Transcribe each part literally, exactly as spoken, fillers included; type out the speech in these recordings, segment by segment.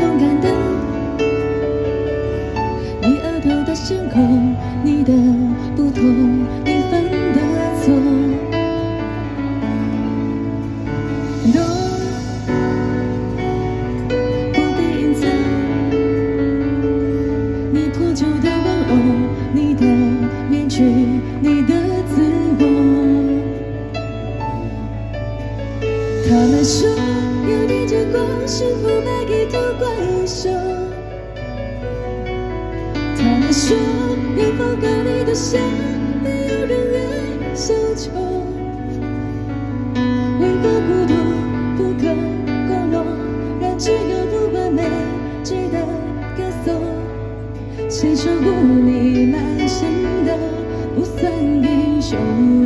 勇敢的，你额头的伤口，你的不同，你犯的错。多不必隐藏，你破旧的玩偶，你的面具，你的自我。他们说有你这光，幸福卖给多怪兽。他们说要放高你的笑，没有人愿小丑。为何孤独不可光荣，让只有不完美值得歌颂？谁说无你满身的不算英雄？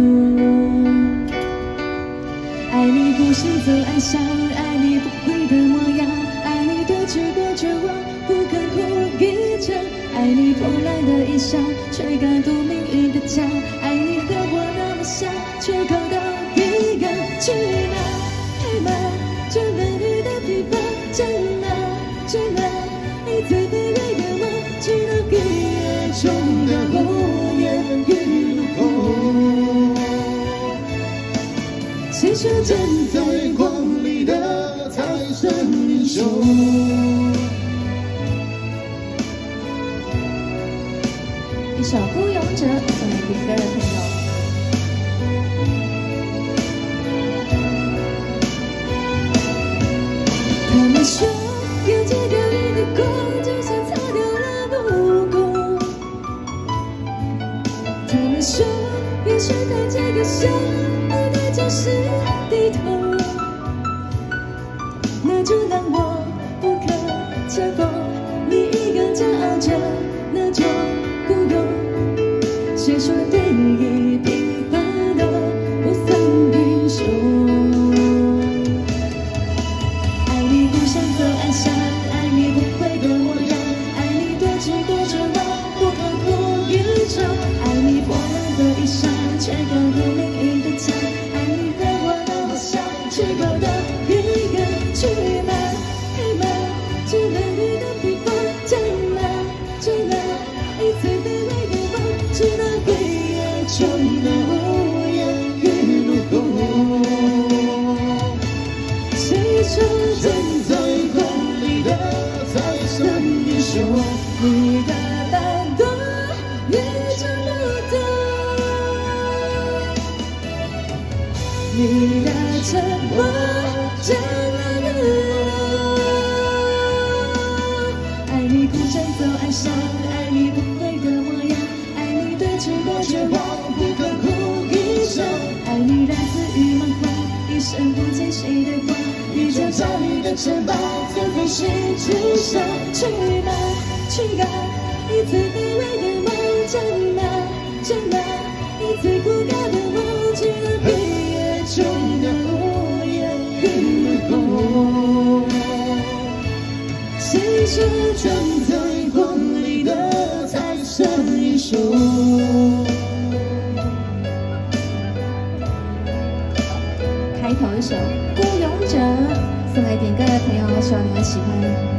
爱你不行走暗巷，爱你不悔的模样，爱你多去过绝望，不肯哭一场，爱你破烂的衣裳，却感动命运的家，爱你和我那么像，却靠到一个去哪？黑马，这美丽的地方，在哪？在哪？你最卑微的我，只能黑夜中的火焰与怒火。谁说站在光里的才算英雄？一首《孤勇者》送给点歌的朋友。他们说要戒掉你的光，就像擦掉了目光。他们说要学会这个伤，不对就是低头。那就让我不可乘风，你一个骄傲着那种孤勇。谁说对弈平凡的不算英雄？爱你不想走暗巷，爱你不悔的模样，爱你多知过绝望，不肯哭一场，爱你破烂的衣裳，却感动命运的家，爱你和我那么像，却搞到一个去哪？黑马，最美丽的地方在哪？在哪？你最卑微的我，直到黑夜中的无言与怒吼。谁说站在光里的才算英雄？你的懒惰，你真不懂。你的沉默，怎么能？爱你不想走暗巷，爱你不悔的模样，爱你对峙过绝望，不肯哭一场，爱你来自于梦幻，一生不见谁的光，宇宙照你的翅膀，在飞行之上，去哪？去哪？你最卑微的梦在哪？在哪？你最孤高的梦，只能黑夜中的火焰与怒吼。谁说站在光里的才算英雄？开头一首《孤勇者》，送给点歌的朋友，希望你们喜欢。